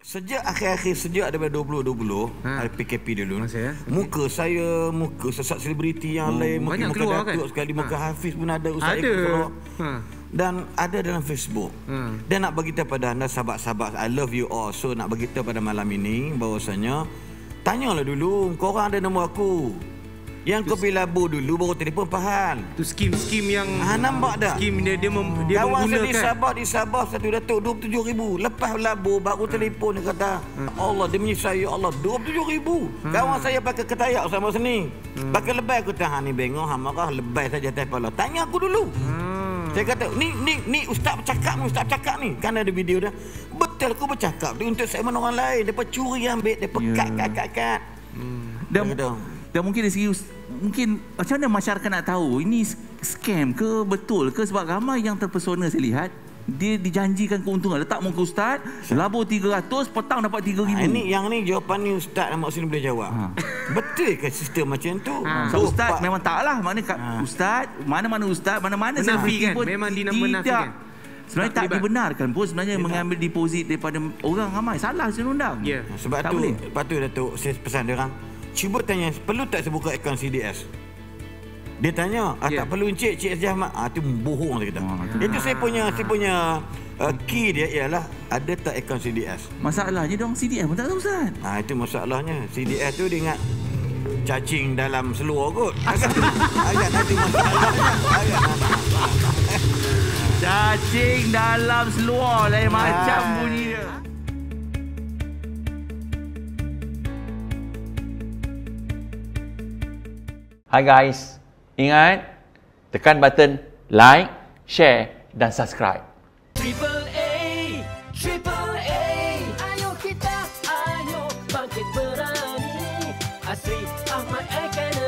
Sejak akhir-akhir sejak daripada 2020, PKP dulu. Muka saya, muka sesat selebriti yang lain, muka Datuk sekali, muka Hafiz pun ada, Ustaz Eko. Dan ada dalam Facebook. Dan nak bagi tahu pada anda sahabat-sahabat, I love you all. So nak bagi tahu pada malam ini bahawasanya tanyalah dulu, korang ada nombor aku. Yang kau pergi labur dulu baru telefon Pahan. Tu skim-skim yang nampak dah. Skim dia kawan menggunakan. di Sabah satu Datuk 27,000. Lepas labur baru telefon dia kata, Allah demi saya Allah 27,000. Kawan saya pakai ketayak sama sini. Pakai lebay aku tahan ni bengong hang marah lebay saja atas kepala. Tanya aku dulu. Saya kata, ni ustaz bercakap ni. Kan ada video dah. Betul aku bercakap dia untuk segmen orang lain. Depa curi ambil, depa kat. Dan mungkin dari segi mungkin macam mana masyarakat nak tahu ini scam ke betul ke, sebab ramai yang terpesona saya lihat dia dijanjikan keuntungan, letak muka ustaz labur 300 petang dapat 3,000. Yang ni jawapan ni ustaz Ahmad Hussein boleh jawab. Betul ke sistem macam tu? So, ustaz memang taklah, maknanya ustaz mana-mana menafikan, memang menafikan. Sebenarnya tak dibenarkan pun sebenarnya mengambil deposit daripada orang ramai. Salah undang-undang. Sebab tak tu boleh. Lepas tu Datuk, saya pesan dia orang, cuba tanya, perlu tak saya buka akaun CDS? Dia tanya, tak perlu Encik Haji Ahmad. Itu bohong saya kata. Itu saya punya key dia ialah ada tak akaun CDS. Masalahnya dong CDS pun tak tahu Ustaz. Itu masalahnya. CDS tu dia ingat cacing dalam seluar kot. Agak nanti masalahnya. Cacing dalam seluar lain macam bunyi dia. Hi guys, ingat tekan button like, share dan subscribe. Triple A, ayo kita, ayo bangkit berani. Asri Ahmad Academy.